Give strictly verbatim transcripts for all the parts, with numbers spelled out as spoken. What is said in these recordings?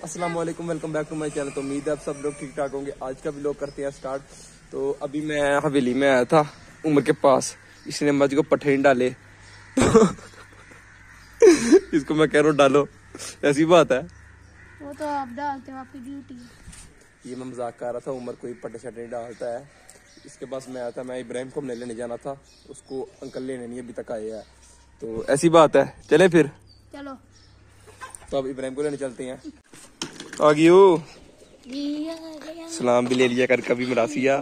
अस्सलाम वालेकुम, welcome back to my channel. तो उम्मीद है आप सब लोग ठीक ठाक होंगे। आज का व्लॉग करते हैं स्टार्ट। तो अभी मैं हवेली में आया था उमर के पास, इसने मज को पट्टे नहीं डाले तो इसको मैं कह रहा हूँ डालो, ऐसी बात है। वो तो आप डालते हो, आपकी ड्यूटी है। ये मैं मजाक कर रहा था, उमर कोई पट्टे शट्टे नहीं डालता है। इसके पास मैं आया था, मैं इब्राहिम को हमने लेने जाना था, उसको अंकल लेने नहीं अभी तक आए हैं, तो ऐसी बात है। चले फिर, चलो तो अब इब्राहिम को लेने चलते हैं। आ गई हो, सलाम भी ले लिया कर कभी मरासिया।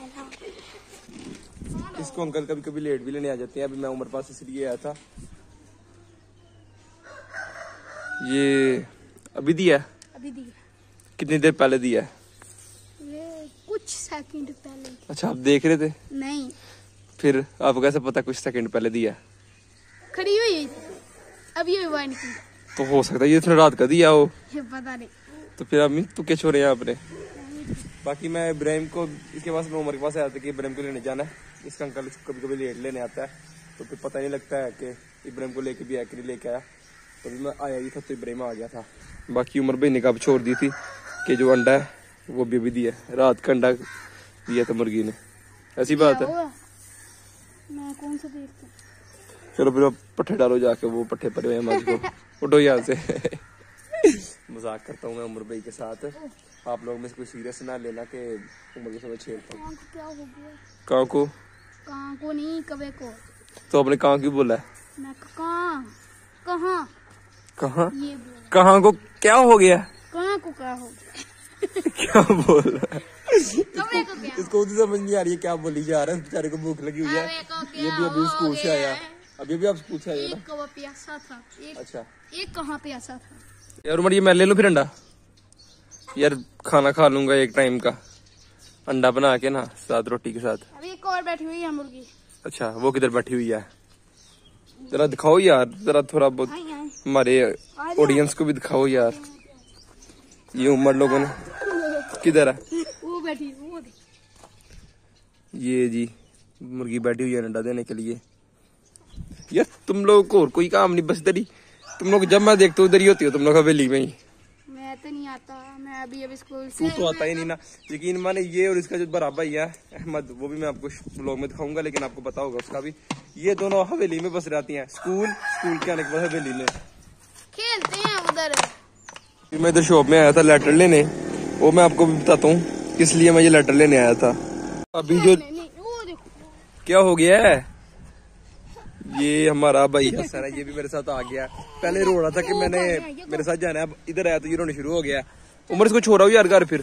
इसको अंकल कभी कभी लेट भी लेने आ जाते हैं। अभी मैं उमर पास इसलिए आया था। ये अभी दिया है? अभी दिया। कितनी देर पहले दिया है? ये कुछ सेकंड पहले। अच्छा, आप देख रहे थे? नहीं। फिर आपको कैसे पता कुछ सेकंड पहले दिया? खड़ी हुई अभी हुआ नहीं। तो हो सकता है ये इतने रात का दिया हो। ये पता नहीं। तो फिर अम्मी तू क्या छोड़ रहे हैं आपने? बाकी मैं इब्राहिम को, इसके पास मैं उमर के पास आया था कि इब्राहिम को लेने जाना है। इसका अंकल इसको कभी कभी लेट लेने आता है, तो फिर पता नहीं लगता है कि इब्राहिम को लेके भी आया कि नहीं लेके आया। तो मैं आया ही था तो इब्राहिम आ गया था। बाकी उमर भाई ने कब छोड़ दी थी कि जो अंडा है वो भी अभी दिया है, रात का अंडा दिया था मुर्गी ने, ऐसी बात है। मैं कौन सा देखता? चलो फिर पट्टे डालो जाके, वो पट्टे पड़े हुए हैं मज को, उठो यहाँ से। मजाक करता हूँ मैं उमर भाई के साथ। आप लोग में से कोई सीरियस ना लेना कि उमर के साथ छेड़ता हूँ। क्या हो गया? कां को? कां को नहीं, कबे को। तो आपने कां क्यों बोला है? मैं कहाँ कहाँ कहाँ ये बोला। कहाँ को क्या हो गया? कहाँ को क्या हो गया? क्या बोल रहा है? कबे को क्या? इसको तो समझ नहीं आ रही है क्या बोली जा रहा है। बेचारे को भूख लगी हुई है। ये भी अभी स्कूल से आया, अभी अभी आप स्कूल से आए ना? एक कब प्यासा था, एक अच्छा, एक कहाँ प्यासा था यार उमर ये मैं ले लूं फिर अंडा? यार खाना खा लूंगा एक टाइम का, अंडा बना के ना साथ रोटी के साथ। अभी एक और बैठी हुई है मुर्गी। अच्छा, वो किधर बैठी हुई है? जरा दिखाओ यार, जरा थोड़ा बहुत आई आई हमारे ऑडियंस को भी दिखाओ यार। ये उमर लोगों ने किधर है? वो बैठी, वो देख। ये जी मुर्गी बैठी हुई है अंडा देने के लिए। यार तुम लोग को और कोई काम नहीं, बस इधर ही तुम लोग, जब मैं देखता हूँ इधर ही होती हो तुम लोग हवेली में ही। मैं तो नहीं आता, मैं अभी अभी स्कूल से। तू तो आता ही नहीं ना। यकीन माने ये और इसका जो बराबर ही है अहमद, वो भी मैं आपको व्लॉग में दिखाऊंगा, लेकिन आपको पता होगा उसका भी। ये दोनों हवेली में बस रहती हैं, स्कूल स्कूल के आने के बाद हवेली में खेलते हैं उधर। मैं इधर शॉप में आया था लेटर लेने, वो मैं आपको भी बताता हूँ किस लिए मैं ये लेटर लेने आया था। अभी जो नहीं, नहीं, वो देखो। क्या हो गया है, ये हमारा भाई हसन है, ये भी मेरे साथ आ गया। पहले रो रहा था कि मैंने मेरे साथ जाना है, अब इधर आया तो ये रोने शुरू हो गया। उमर इसको छोड़ा हो यार घर, फिर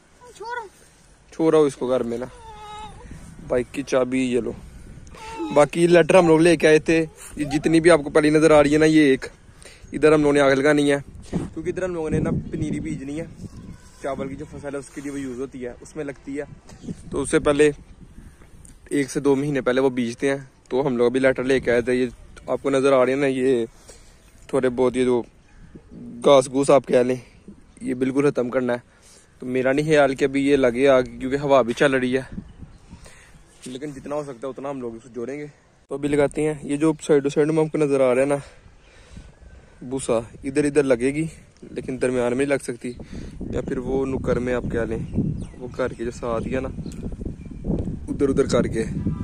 छोड़ा हो इसको घर में ना। बाइक की चाबी ये लो। बाकी लेटर हम लोग लेके आए थे, ये जितनी भी आपको पहली नजर आ रही है ना, ये एक इधर हम लोगों ने आग लगानी है, क्योंकि इधर हम लोगों ने ना पनीरी बीजनी है। चावल की जो फसल है उसके लिए वो यूज होती है, उसमें लगती है। तो उससे पहले एक से दो महीने पहले वो बीजते हैं। तो हम लोग अभी लेटर लेके आए थे। ये आपको नजर आ रही है ना, ये थोड़े बहुत ये जो घास घूस आप कह लें, ये बिल्कुल खत्म करना है। तो मेरा नहीं ख्याल कि अभी ये लगे आग, क्योंकि हवा भी चल रही है, लेकिन जितना हो सकता है उतना हम लोग इसको जोड़ेंगे। तो अभी लगाते हैं। ये जो साइड साइड में आपको नजर आ रहा है ना भूसा, इधर इधर लगेगी, लेकिन दरमियान में नहीं लग सकती, या फिर वो नुक्कर में आप कह लें, वो करके जो साथ ही है ना उधर उधर करके।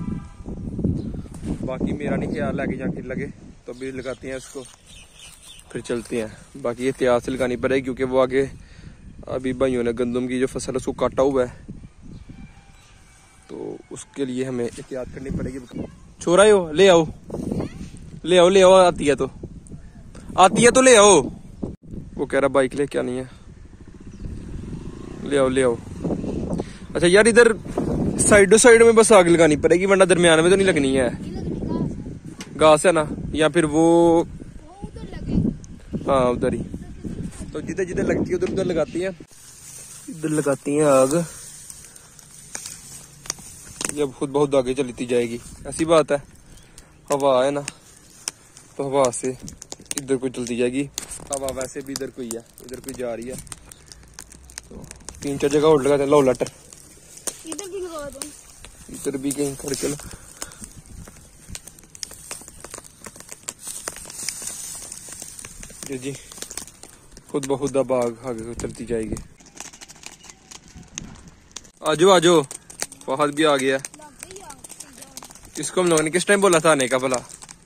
बाकी मेरा नहीं ख्याल आगे जाके लगे, तो अभी लगाते हैं इसको, फिर चलते हैं। बाकी एहतियात से लगानी पड़ेगी, क्योंकि वो आगे अभी भाइयों ने गंदम की जो फसल है उसको काटा हुआ है, तो उसके लिए हमें एहतियात करनी पड़ेगी। छोरा हो, ले आओ ले आओ ले आओ, आती है तो आती है तो ले आओ। वो कह रहा बाइक ले, क्या नहीं है, ले आओ ले आओ। अच्छा यार, इधर साइडो साइड में बस आग लगानी पड़ेगी, वरना दरमियान में तो नहीं लगनी है। घास है ना, या फिर वो हाँ उधर ही, तो जिधर जिधर लगती है उधर उधर लगाती है, इधर लगाती है आग। ये खुद बहुत आगे चलती जाएगी, ऐसी बात है। हवा है ना, तो हवा से इधर को चलती जाएगी। हवा वैसे भी इधर कोई है, इधर कोई जा रही है, तो तीन चार जगह और लगाते हैं। लो लटर इधर भी लगा दो, इधर भी कहीं करके लो। जी खुद ब खुद अब आग आगे उतरती जाएगी। आजो आजो, फहद भी आ गया। इसको हम लोगों ने किस टाइम बोला था आने का भला?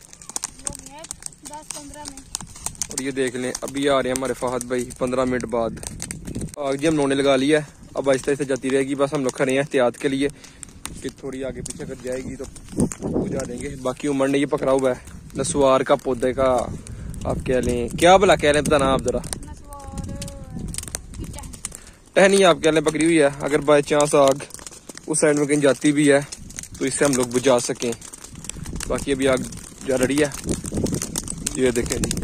दस पंद्रह मिनट। और ये देख लें अभी आ रहे हैं हमारे फहद भाई पंद्रह मिनट बाद। आग जी हम लोगों ने लगा लिया है, अब आहिस्ता आहिस्ता जाती रहेगी। बस हम लोग खड़े हैं एहतियात के लिए कि थोड़ी आगे पीछे कर जाएगी तो बुझा देंगे। बाकी उमर ने ये पकड़ा हुआ है नसवार का पौधे का, आप कह लें क्या भला कह लें बताना आप जरा। टहनी आप कह लें पकड़ी हुई है। अगर बाई चांस आग उस साइड में कहीं जाती भी है तो इससे हम लोग बुझा सकें। बाकी अभी आग जा रही है, ये देखें जी।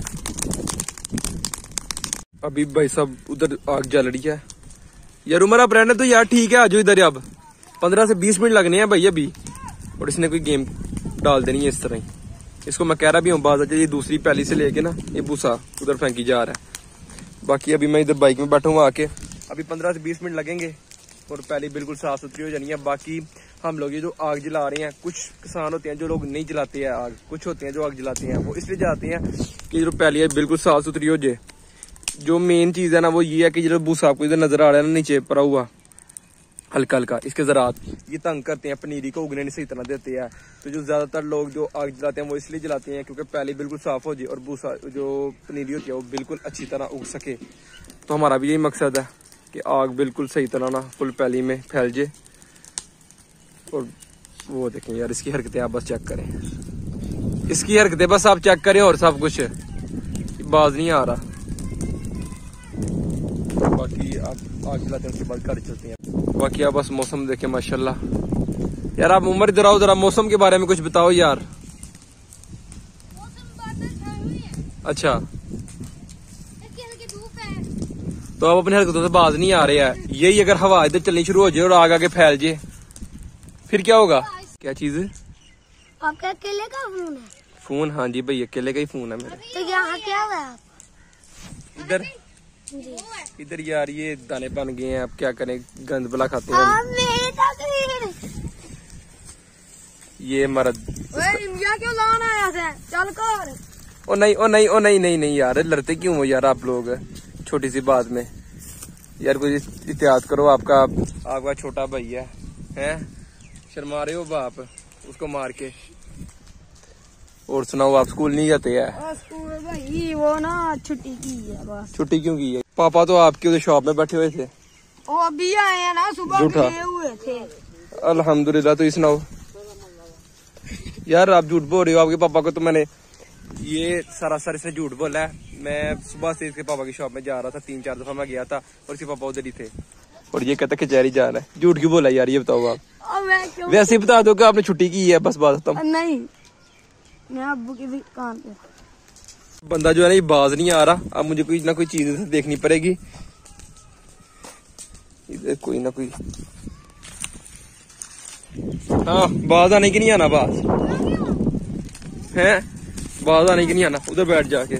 अभी भाई साहब उधर आग जल रही है। यार उमर आप रहने तो यार ठीक है, आजो इधर। अब पंद्रह से बीस मिनट लगने हैं भाई अभी। और इसने कोई गेम डाल देनी है इस तरह ही। इसको मैं कह रहा भी हूँ बात, ये दूसरी पहली से लेके ना ये भूसा उधर फेंकी जा रहा है। बाकी अभी मैं इधर बाइक में बैठा हूँ आके, अभी पंद्रह से बीस मिनट लगेंगे और पहले बिल्कुल साफ सुथरी हो जानी है। बाकी हम लोग ये जो आग जला रहे हैं, कुछ किसान होते हैं जो लोग नहीं जलाते हैं आग, कुछ होते हैं जो आग जलाते हैं। वो इसलिए जलाते हैं कि जो पहले बिल्कुल साफ सुथरी हो जाए। जो मेन चीज है ना वो ये है कि जो भूसा आपको इधर नजर आ रहा है ना नीचे पड़ा हुआ हल्का हल्का, इसके ज़रात ये तंग करते हैं, पनीरी को उगने नहीं सही तरह देते हैं। तो जो ज्यादातर लोग जो आग जलाते हैं वो इसलिए जलाते हैं क्योंकि पहले बिल्कुल साफ हो जाए और भूसा जो पनीरी होती है वो बिल्कुल अच्छी तरह उग सके। तो हमारा भी यही मकसद है कि आग बिल्कुल सही तरह ना फुल पैली में फैल जाए। और वो देखें यार इसकी हरकतें आप बस चेक करें, इसकी हरकतें बस आप चेक करें और सब कुछ बाज नहीं आ रहा। बाकी आप आग जलाते हैं उसके बाद घर चलते हैं। बाकी आप बस मौसम देखें माशाल्लाह। यार आप उम्र इधर आओ जरा, मौसम के बारे में कुछ बताओ यार। अच्छा तो आप अपनी हरकतों से बाज नहीं आ रहे हैं। यही अगर हवा इधर चलनी शुरू हो जाए और आग आगे फैल जाए फिर क्या होगा? क्या चीज है? आपका अकेले का फोन है? फोन? हाँ जी भाई अकेले का ही फोन है मेरा। तो यहाँ क्या हुआ आप? इधर इधर यार ये दाने बन गए हैं, अब क्या करें, गंद बला खाते हैं। ये मर्द क्यों लाना आया था? चल कर। ओ नहीं ओ नहीं ओ नहीं नहीं नहीं यार लड़ते क्यों हो यार आप लोग छोटी सी बात में। यार कोई एहतियात करो, आपका आपका छोटा भाई है, हैं? शर्मा रहे हो बाप उसको मार के। और सुनाओ आप स्कूल नहीं जाते हैं? स्कूल भाई वो ना छुट्टी की है बस। छुट्टी क्यों की है? पापा तो आपके उधर शॉप में बैठे हुए थे। वो अभी आए हैं ना, सुबह गए हुए थे। अल्हम्दुलिल्लाह। तो सुनाओ यार, आप झूठ बोल रहे हो। आपके पापा को तो मैंने ये सरासर इसने झूठ बोला है। मैं सुबह से इसके पापा की शॉप में जा रहा था, तीन चार दफा मैं गया था और इसके पापा उधर ही थे और ये कहता कचहरी जा रहा है। झूठ क्यों बोला यार ये बताओ आप? वैसे ही बता दो कि आपने छुट्टी की है, बस बात खत्म। नहीं मैं अब्बू की दुकान पे। बंदा जो है ना ये बाज नहीं आ रहा। अब मुझे कोई ना कोई चीज देखनी पड़ेगी। इधर कोई ना कोई, हाँ बाज आने की नहीं आना, बाज है, बाज आने की नहीं आना। उधर बैठ जाके।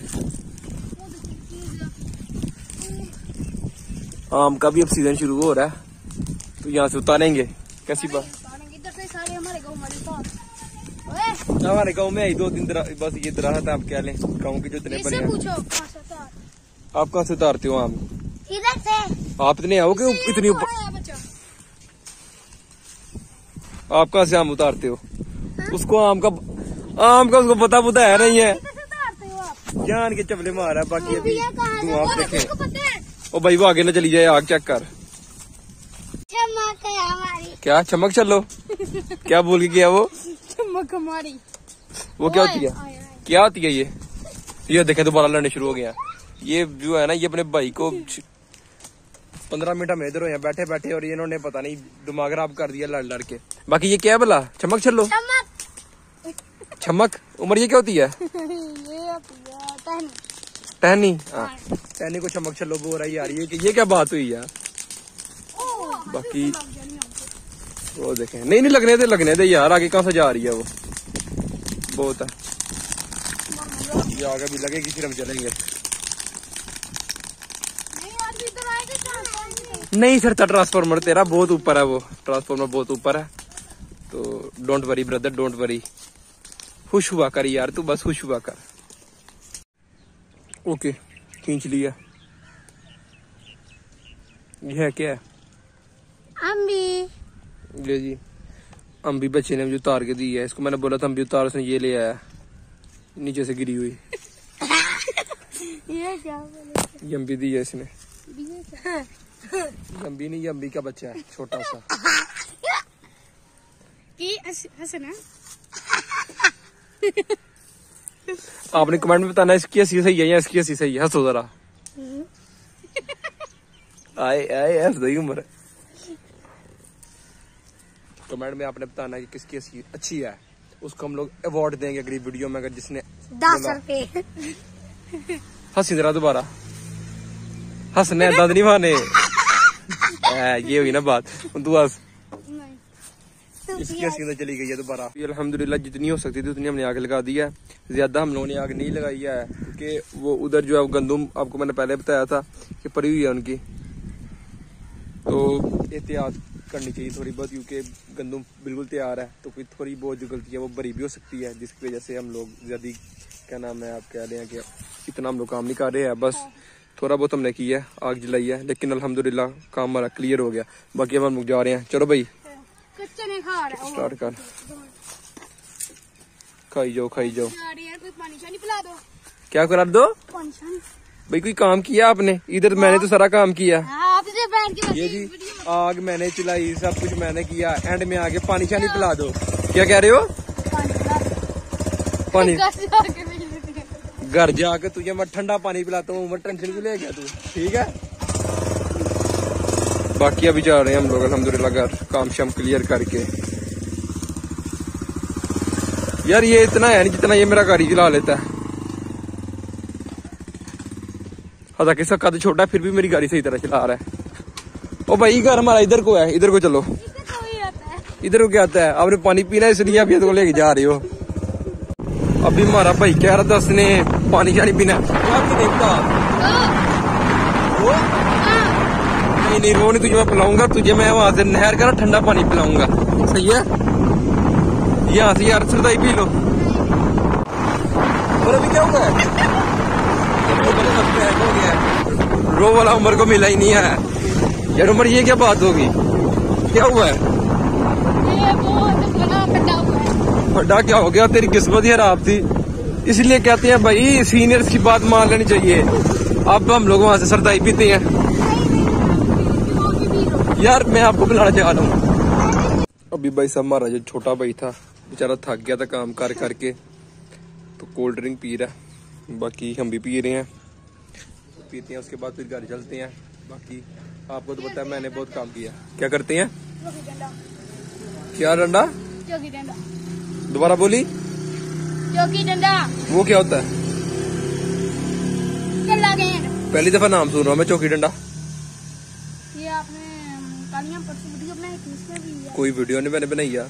आम का भी अब सीजन शुरू हो रहा है तो यहाँ से उतारेंगे। कैसी बात? हमारे गाँव में दो तीन तरह बस ये दरख्त आप क्या लें, गाँव के जो इतने बड़े हैं। आप कहाँ से उतारते हो आम? इधर से। आप इतने आओ कि इतनी ऊपर? आप कहाँ से आम उतारते हो? उसको आम का आम का उसको पता पुता है नहीं है, जान के चपले मारा। बाकी अभी धुआं आप देखें। ओ भाई वो आगे ना चली जाए, आग चेक कर। चमक है हमारी। क्या चमक? चलो क्या बोल के गया वो? चमक हमारी। वो क्या होती है? क्या होती है ये? ये देखे दोबारा लड़ने शुरू हो गया। ये जो है ना ये अपने भाई को पंद्रह मिनट हम इधर हो बैठे बैठे और ये इन्होंने पता नहीं दिमाग खराब कर दिया लड़ लड़ के। बाकी ये क्या है भला? चमक? चलो चमक। उम्र ये क्या होती है? ये होती है टहनी। टहनी? हाँ टहनी को चमक चलो बोल रहा है यार। ये ये क्या बात हुई यार? बाकी वो देखें। नहीं नहीं लगने दे लगने दे यार, आगे कहाँ से जा रही है वो? बहुत है ये आगे भी लगेगी फिर हम चलेंगे। नहीं सर ट्रांसफार्मर तेरा बहुत ऊपर है, वो ट्रांसफार्मर बहुत ऊपर है। तो don't worry brother, don't worry. खुश हुआ कर यार तू, बस खुश हुआ कर। ओके खींच लिया। ये है क्या है? अम्बी। ये जी अम्बी बच्चे ने मुझे उतार के दी है। इसको मैंने बोला था अम्बी उतार, उसने ये ले आया नीचे से गिरी हुई। ये क्या बोले? ये अम्बी दी है इसने। ये क्या? अम्बी नहीं, ये अम्बी का बच्चा है छोटा सा। की हंसना। आपने कमेंट में बताना इसकी हंसी सही है या इसकी हंसी सही है। हंसो जरा। आए आए हंस दई उम्र। कमेंट में आपने बताना है कि किसकी हंसी अच्छी है, उसको हम लोग अवार्ड देंगे अगली वीडियो में। अगर जिसने दस रुपए। हंसी जरा दोबारा। हंसने दंद नहीं माने। ये हुई ना बात। तू हंस। इसकी हंसी चली गई है दोबारा। अल्हम्दुलिल्लाह जितनी हो सकती थी उतनी हमने आग लगा दी है। ज्यादा हम लोगों ने आग नहीं लगाई है क्योंकि वो उधर जो है गंदुम, आपको मैंने पहले बताया था कि पड़ी हुई है उनकी, तो एहतियात करनी चाहिए थोड़ी बहुत, क्योंकि गंदुम बिल्कुल तैयार है तो कोई थोड़ी बहुत जो गलती है वो बरी भी हो सकती है, जिसकी वजह से हम लोग ज्यादा क्या नाम है आप कह रहे हैं कि इतना हम लोग काम नहीं कर रहे हैं। बस थोड़ा बहुत हमने किया है, आग जलाई है, लेकिन अल्हम्दुलिल्लाह काम हमारा क्लियर हो गया। बाकी अब हम लोग जा रहे हैं। चलो भाई स्टार्ट कर। खाई जाओ खाई जाओ। कोई पानी शानी पिला दो। क्या करा दो पानी शानी। भाई? कोई काम किया आपने इधर? मैंने तो सारा काम किया। हाँ, आप इधर बैठ के ये जी आग मैंने चलाई, सब कुछ मैंने किया, एंड में आगे पानी शानी पिला दो। क्या कह रहे हो? पानी घर जाके तुझे मैं ठंडा पानी पिलाता हूँ, टेंशन क्यों ले गया तू? ठीक है। बाकी अभी जा रहे हैं हम लोग अल्हम्दुलिल्लाह घर, काम शाम क्लियर करके। यार ये इतना है नहीं जितना ये मेरा गाड़ी चला लेता है। हालांकि इसका कद छोटा है फिर भी मेरी गाड़ी सही तरह चला रहा है। ओ भाई घर हमारा इधर को है, इधर को चलो। इधर को क्या आता है? आपने पानी पीना है इसलिए आप ये तो लेके जा रहे हो। अभी हमारा भाई कह रहा था उसने पानी शानी पीना है। नहीं नहीं रो नहीं, तुझे मैं पिलाऊंगा, तुझे मैं वहां से नहर का ठंडा पानी पिलाऊंगा। सही है? यहाँ से यार सरदाई पी लो। और अभी क्या हुआ है? हो गया रो वाला उम्र को मिला ही नहीं है यार। उम्र ये क्या बात होगी? क्या हुआ है? बड़ा क्या हो गया? तेरी किस्मत ही खराब थी, इसलिए कहते हैं भाई सीनियर्स की बात मान लेनी चाहिए। अब हम लोग वहां से सरदाई पीते हैं। यार मैं आपको बुलाना चाह रहा हूँ। अभी भाई साहब हमारा जो छोटा भाई था बेचारा थक गया था काम कर करके, तो कोल्ड ड्रिंक पी रहा है। बाकी हम भी पी रहे हैं, पीते हैं उसके बाद फिर घर चलते हैं। बाकी आपको तो पता है मैंने बहुत काम किया। क्या करते हैं? क्या डंडा? चौकी डंडा। दोबारा बोली। चौकी डंडा। वो क्या होता है? चला गए। पहली दफा नाम सुन रहा हूँ मैं, चौकी डंडा। ये आपने कालियां परसों वीडियो बनाई थी, इसमें भी है। कोई वीडियो नहीं मैंने बनाई यार।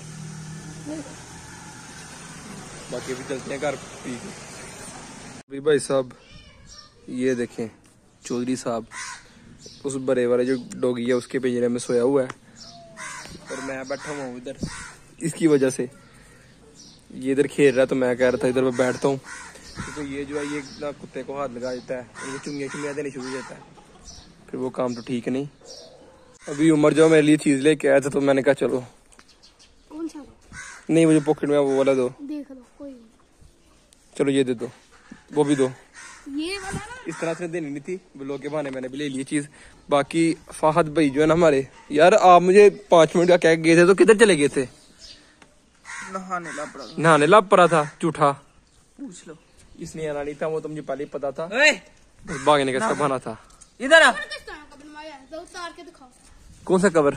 बाकी अभी चलते हैं घर पी के। अभी भाई साहब ये देखें चौधरी साहब उस बड़े वाले जो डॉगी है उसके पिंजरे में सोया हुआ है और मैं बैठा हुआ हूँ इधर। इसकी वजह से ये इधर खेल रहा है तो मैं कह रहा था इधर मैं बैठता हूँ, क्योंकि ये जो है ये ना कुत्ते को हाथ लगा देता है, उनको चुंगियाँ चुंगियाँ देने शुरू देता है, फिर वो काम तो ठीक नहीं। अभी उमर जो मेरे लिए चीज लेके आया था तो मैंने कहा चलो। कौन सा? नहीं मुझे पॉकेट में वो वाला दो। देख लो कोई। चलो ये दे दो, वो भी दो। ये वाला ना इस तरह से देनी नहीं थी, ब्लॉग के बहाने मैंने भी ले ली चीज। बाकी फाहद भाई जो है ना हमारे, यार आप मुझे पांच मिनट का कह गए थे तो किधर चले गए थे? नहाने ला पड़ा नहाने ला पड़ा था। झूठा पूछ लो। इसने आना नहीं था, वो तो मुझे पहले ही पता था, ओए बस भागने का इसका बहाना था। इधर आ। उतार के दिखाओ। कौन सा कवर?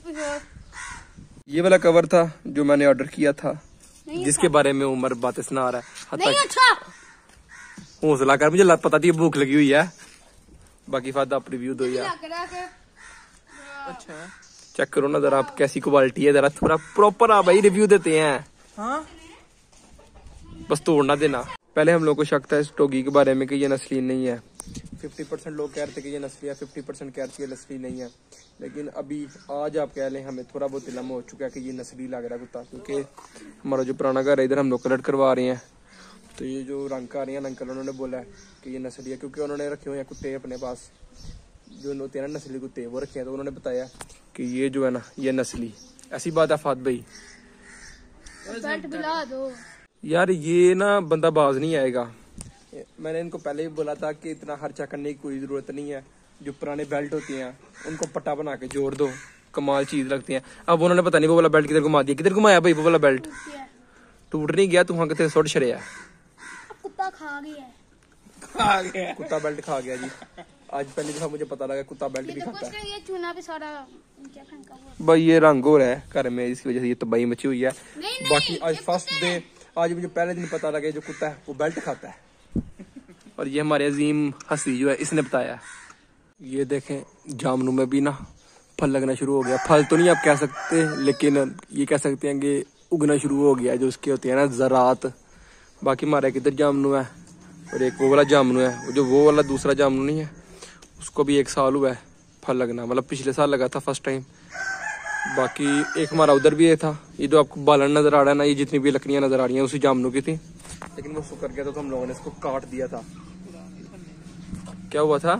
ये वाला कवर था जो मैंने ऑर्डर किया था, जिसके बारे में उमर बातें सुना रहा है। नहीं अच्छा। हौसला कर, मुझे पता थी भूख लगी हुई है। बाकी फायदा आप रिव्यू दो यार। अच्छा चेक करो ना जरा आप कैसी क्वालिटी है, जरा थोड़ा प्रॉपर आ भाई रिव्यू देते हैं। हाँ बस तोड़ना देना। पहले हम लोग को शक था इस डॉगी के बारे में कि ये नस्ली नहीं है। फिफ्टी परसेंट लोग कह रहे थे कि ये नस्ली है, फिफ्टी परसेंट कह रहे थे कि नस्ली नहीं है, लेकिन अभी आज आप कह लें हमें थोड़ा बहुत इल्म हो चुका है कि ये नस्ली लग रहा है कुत्ता, क्योंकि हमारा जो पुराना घर है इधर हम लोग कलर करवा रहे हैं, तो ये जो रंग का रही है अंकल उन्होंने बोला है कि ये नस्ली है, क्योंकि उन्होंने रखे हुए हैं कुत्ते अपने पास। जो होते हैं ना नस्ली कुत्ते वो रखे हैं, तो उन्होंने बताया कि ये जो है ना ये नस्ली। ऐसी बात है फात भाई? बेल्ट दिला दो यार ये ना बंदा बाज नहीं आएगा। मैंने इनको पहले भी बोला था कि इतना खर्चा करने की कोई जरूरत नहीं है, जो पुराने बेल्ट होती हैं उनको पट्टा बना के जोड़ दो, कमाल चीज लगती है। अब उन्होंने पता नहीं वो वाला बेल्ट किधर घुमा दिया, किधर घुमाया भाई वो वाला बेल्ट? टूट नहीं गया, तू वहां कितने सुट छड़िया? कुत्ता खा गया है। आ गया। कुत्ता बेल्ट खा गया जी। आज पहली दफा मुझे पता लगा कुत्ता बेल्ट भी तो खाता कुछ है। नहीं, ये चूना भी सारा क्या फेंका हुआ। भाई ये रंग हो रहा है घर में, इसकी वजह से ये तबाही मची हुई है। नहीं, नहीं, बाकी आज ये फर्स्ट कुत्ते डे, आज मुझे पहले दिन पता लगा जो कुत्ता है वो बेल्ट खाता है। और ये हमारे अजीम हंसी जो है इसने बताया। ये देखें जामनू में भी ना फल लगना शुरू हो गया। फल तो नहीं आप कह सकते, लेकिन ये कह सकते हैं कि उगना शुरू हो गया, जो उसके होते हैं ना ज़रात। बाकी हमारा किधर जामनू है और एक वो वाला जामनू है, जो वो वाला दूसरा जामनू नहीं है उसको भी एक साल हुआ है फल लगना, मतलब पिछले साल लगा था फर्स्ट टाइम। बाकी एक हमारा उधर भी ये था, ये जो आपको बालन नजर आ रहा है ना, ये जितनी भी लकड़ियां नजर आ रही हैं उसी जामनू की थी, लेकिन वो सुकर गया था तो हम लोगों ने इसको काट दिया था। क्या हुआ था?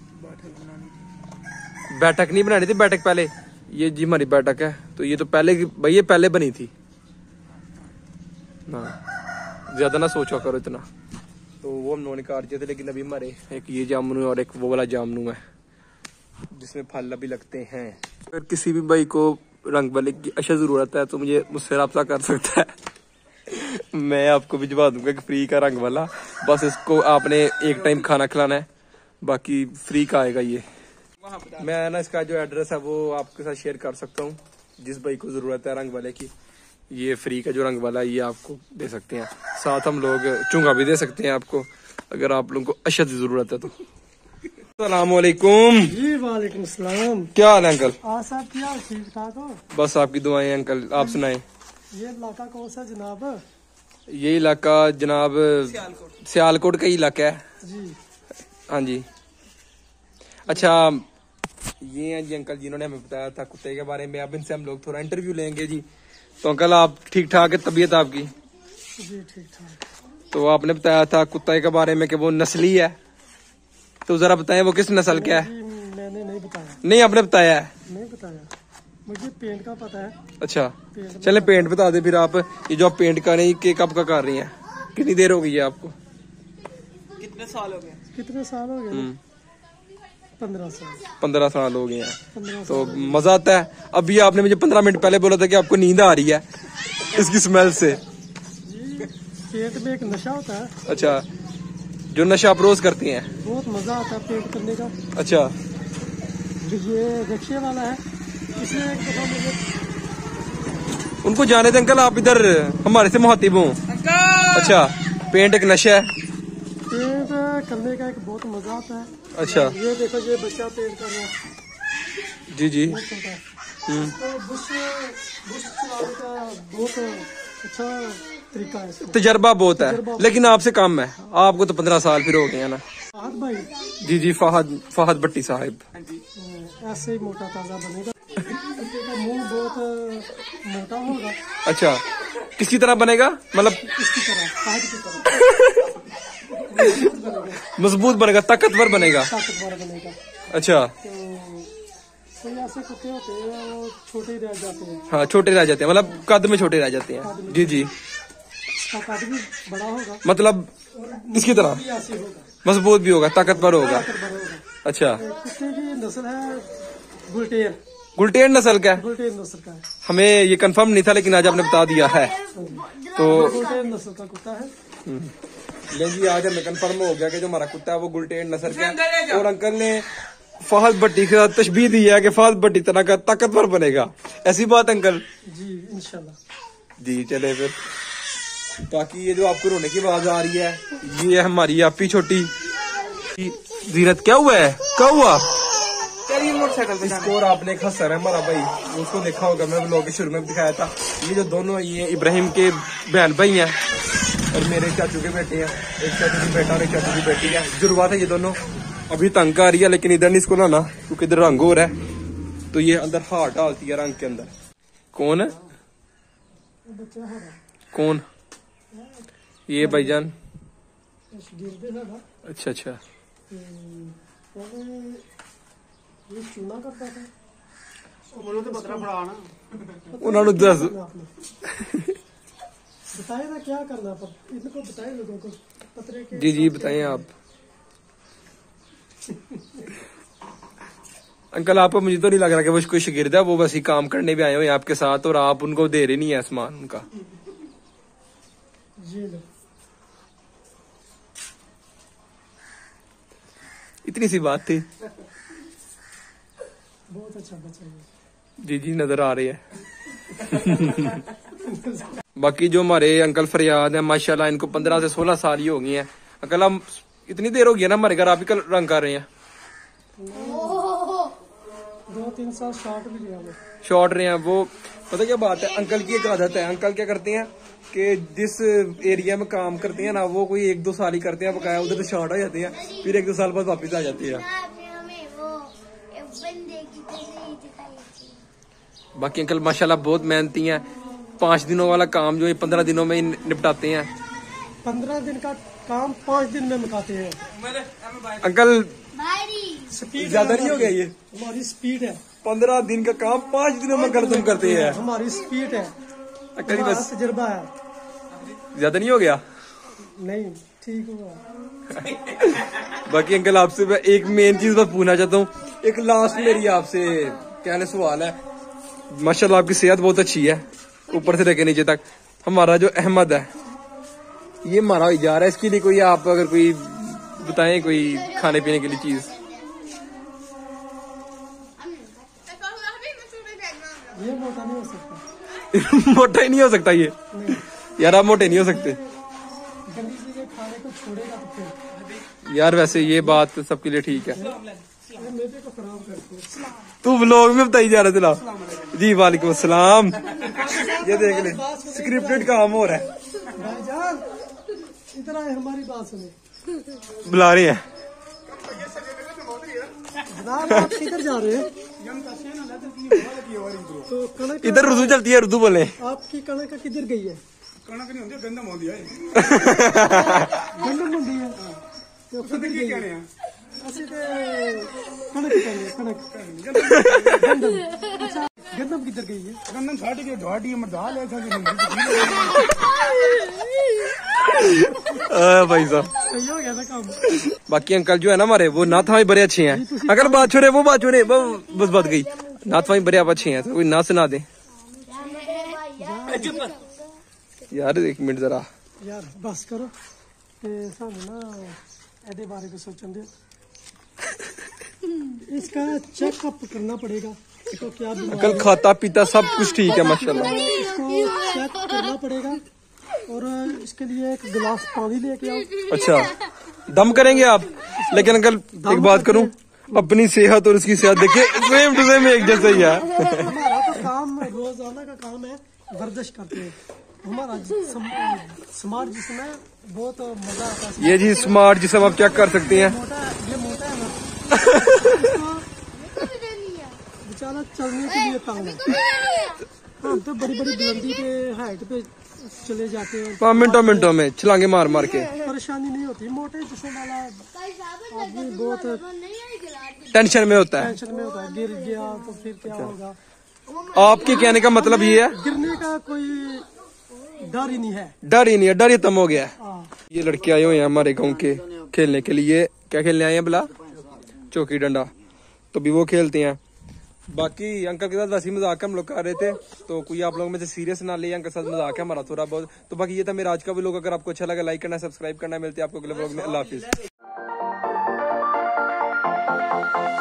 बैठक नहीं बनानी थी, बैठक पहले। ये जी हमारी बैठक है, तो ये तो पहले की भाई, ये पहले बनी थी ना, ज्यादा ना सोचा करो इतना। तो वो हम लोगों ने काट दिए थे, लेकिन अभी हमारे एक ये जामुन और एक वो वाला जामुन है जिसमें फल भी लगते हैं। अगर किसी भी भाई को रंग वाले की अच्छा जरूरत है तो मुझे मुझसे रब्ता कर सकता है। मैं आपको भिजवा दूंगा एक फ्री का रंग वाला, बस इसको आपने एक टाइम खाना खिलाना है, बाकी फ्री का आएगा ये। मैं ना इसका जो एड्रेस है वो आपके साथ शेयर कर सकता हूँ, जिस भाई को जरूरत है रंग वाले की, ये फ्री का जो रंग वाला है ये आपको दे सकते हैं। साथ हम लोग चूंगा भी दे सकते हैं आपको, अगर आप लोगों को अशद जरूरत है तो। अस्सलाम वालेकुम। जी वालेकुम सलाम। क्या हाल है अंकल? आज साहब क्या ठीक ठाक हो? बस आपकी दुआएं अंकल, आप सुनाएं। ये इलाका कौन सा जनाब? ये इलाका जनाब सियालकोट। सियालकोट का ही इलाका है जी। हाँ जी। अच्छा ये हैं जी अंकल जिन्होंने हमें बताया था कुत्ते के बारे में। अब इनसे हम लोग थोड़ा इंटरव्यू लेंगे जी। तो अंकल आप ठीक ठाक है तबीयत आपकी? जी ठीक ठाक। तो आपने बताया था कुत्ते के बारे में कि वो नस्ली है, तो जरा बताएं वो किस नस्ल का है? जी मैंने नहीं बताया। नहीं आपने बताया है? नहीं बताया, मुझे पेंट का पता है। अच्छा पेंट चले पेंट बता दे फिर आप। ये जो आप पेंट कर रही है कब का कर रही हैं, कितनी देर हो गई है आपको? कितने साल हो गए? कितने साल हो गए? हम्म, पंद्रह साल। पंद्रह साल हो गए हैं। पंद्रह तो साल। मजा आता है। अभी आपने मुझे पंद्रह मिनट पहले बोला था कि आपको नींद आ रही है इसकी स्मेल से। जी पेंट में एक नशा होता है। अच्छा जो नशा आप रोज करती हैं? बहुत मजा आता है पेंट करने का। अच्छा ये रिक्शे वाला है, इसने एक दफा मुझे। उनको जाने दें अंकल, आप इधर हमारे से मुहातिब हो। अच्छा पेंट एक नशा है। पेंट करने का एक बहुत मजा आता है। अच्छा ये देखो ये बच्चा पेंट कर रहा है। जी जी। बहुत छोटा है। हम्म, तो बुश बुश चलाने का बहुत अच्छा तरीका है इसका। तजर्बा बहुत है, लेकिन आपसे कम है। आपको तो पंद्रह साल फिर हो गए हैं ना। फहद भाई जी जी फहद फहद भट्टी साहिब। ऐसे ही मोटा ताजा बनेगा। कुत्ते का मुंह बहुत मोटा होगा। अच्छा किसकी तरह बनेगा, मतलब इसकी तरह, फहद की तरह मजबूत बनेगा, ताकतवर बनेगा? ताकतवर बनेगा। अच्छा तो कोई ऐसे कुत्ते होते हैं वो छोटे ही रह जाते हैं। हाँ छोटे रह जाते हैं, मतलब कद में छोटे रह जाते हैं। जी जी इसका कद भी बड़ा होगा, मतलब इसकी तरह भी ऐसे होगा, मजबूत भी होगा, ताकतवर होगा। ताकतवर होगा। अच्छा कुत्ते की नस्ल है गुलटेर। गुलटेर नस्ल का है? गुलटेर नस्ल का है। हमें ये कंफर्म नहीं था, लेकिन आज आपने बता दिया है। तो गुलटेर नस्ल का कुत्ता है। ले जी आज हमें कंफर्म हो गया कि जो हमारा कुत्ता है वो गुलटेर नस्ल का है। और अंकल ने फहद भट्टी के साथ तशबीह दी है कि फहद भट्टी तरह का ताकतवर बनेगा। ऐसी बात अंकल? जी इंशाल्लाह। जी चले फिर। बाकी ये जो आपको रोने की आवाज आ रही है ये है हमारी आपी छोटी जीरत। क्या हुआ है, क्या हुआ? चलिए मोटरसाइकिल पे इसको और आपने एक हंसर है हमारा भाई, उसको देखा होगा, मैं ब्लॉग के शुरू में भी दिखाया था। ये जो दोनों ये इब्राहिम के बहन भाई हैं और मेरे चाचू के बेटे हैं। एक चाचू की बेटा और एक चाचू की बेटी है, जुड़वा थे ये दोनों। अभी तंग आ रही है, लेकिन इधर नहीं इसको लाना क्योंकि इधर रंग हो रहा है, तो ये अंदर हाथ डालती है रंग के अंदर। कौन है? कौन? ये भाईजान। अच्छा अच्छा ये चूना करता था। तो पतरा पड़ा ना उन्होंने दस आपने बताया था क्या करना, पर इनको बताए लोगों को पतरे के। जी जी बताएं आप। अंकल आपको मुझे तो नहीं लग रहा कि वो कोई शागिर्द है, वो बस ही काम करने भी आए हुए हैं आपके साथ और आप उनको दे रहे नहीं है सामान उनका। ये लो, इतनी सी बात थी। बहुत अच्छा बच्चा है। जी जी नजर आ रही है। बाकी जो हमारे अंकल फरियाद है माशाल्लाह, इनको पंद्रह से सोलह साल ही हो गई है। अंकल हम इतनी देर हो गई है ना हमारे घर, आप ही कल रंग कर रहे हैं। दो तीन साल शॉर्ट भी लिया मैं। शॉर्ट रहे हैं वो। पता क्या बात है, अंकल की एक आदत है। अंकल क्या करते हैं कि जिस एरिया में काम करते हैं ना, वो कोई एक दो साल ही करते हैं बकाया, उधर तो शॉर्ट हो जाते हैं, फिर एक दो साल बाद वापस आ जाते हैं। बाकी अंकल माशाल्लाह बहुत मेहनती हैं। पांच दिनों वाला काम जो है पंद्रह दिनों में ही निपटाते हैं। पंद्रह दिन का काम पाँच दिन में मुकाते हैं। अंकल स्पीड ज्यादा नहीं हो गया ये? हमारी स्पीड है। पंद्रह दिन का काम पांच दिनों में खत्म करते हैं। हमारी स्पीड है, अंकल जी हमारा बस तजुर्बा है। ज्यादा नहीं हो गया? नहीं ठीक हुआ। बाकी अंकल आपसे मैं एक मेन चीज बस पूछना चाहता हूँ। एक लास्ट मेरी आपसे कहने सवाल है। माशाल्लाह आपकी सेहत बहुत अच्छी है ऊपर से लेकर नीचे तक। हमारा जो अहमद है ये मारा जा रहा है, इसके लिए कोई आप अगर कोई बताएं कोई खाने पीने के लिए चीज। ये मोटा नहीं हो सकता। मोटा ही नहीं हो सकता ये? यार आप मोटे नहीं हो सकते गंदी चीजें खाने को छोड़ेगा तो फिर। यार। वैसे ये बात सबके लिए ठीक है। ये मेदे को खराब करते हैं। तू व्लॉग में बताई जा रहा चला। जी वालेकुम अस्सलाम। ये देख ले स्क्रिप्टेड काम हो रहा है। भाईजान इधर आए, हमारी बात सुने। बुला रहे हैं। जनाब आप किधर जा रहे हैं? तो कणक इधर उर्दू चलती है, उर्दू बोले। आपकी कणक किधर गई है? कणक नहीं होती गंदम होती है गंदम मंडी है तो किधर गई है? ਅਸੀਂ ਤੇ ਕਣਕ ਕਹਿੰਦੇ ਕਣਕ ਗੰਦਮ। ਅੱਛਾ ਗੰਦਮ ਕਿੱਧਰ ਗਈ ਹੈ? गंदम छाट के ढाटी में डाल ऐसा भाई साहब सही हो गया था काम। बाकी अंकल जो है ना हमारे वो नाथ भाई बड़े अच्छे हैं। अगर बात छोड़े वो बात छोड़े वो बस बात गई। नाथ भाई बड़े आप अच्छे हैं, कोई ना सुना दे यार। एक मिनट जरा यार बस करो ते सानू ना ਇਹਦੇ ਬਾਰੇ ਕੁਝ सोचन दे। इसका चेकअप करना पड़ेगा तो क्या बीमारी अंकल खाता पीता सब कुछ ठीक है माशाल्लाह। इसको चेक करना पड़ेगा और इसके लिए एक गिलास पानी लेके आओ। अच्छा दम करेंगे आप? लेकिन अंकल एक बात करूं, अपनी सेहत और उसकी सेहत देखिए सेम टू सेम एक जैसा ही है। हमारा तो काम रोजाना का काम है, वर्जिश करते हैं। हमारा स्मार्ट जिस्म है, बहुत मजा आता है। ये जी स्मार्ट जिसम आप चेक कर सकते हैं। मोटा है, ये मोटा है ना बेचारा चलने के लिए तंग है। हम तो बड़ी बड़ी बुलंदी पे हाइट पे चले जाते हैं, हाँ मिनटों मिनटों में छलांगे मार मार के। परेशानी नहीं होती। मोटे जिस्म वाला आदमी बहुत टेंशन में होता है। टेंशन में होता है, गिर गया तो फिर क्या होगा। आपके कहने का मतलब ये है गिरने का कोई डर ही नहीं है। डर ही नहीं है, डर ही खत्म हो गया है। हाँ। ये लड़के आए हुए हैं हमारे गांव के खेलने के लिए। क्या खेलने आए हैं भला? चौकी डंडा। तो भी वो खेलते हैं। बाकी अंकल के साथ वैसे ही मजाक हम लोग कर रहे थे, तो कोई आप लोगों में से सीरियस ना ले। अंकल के साथ मजाक है हमारा थोड़ा बहुत। तो बाकी ये था मेरा आज का व्लॉग। अगर आपको अच्छा लगा लाइक करना, सब्सक्राइब करना। मिलते हैं आपको अगले व्लॉग में। अल्लाह हाफिज।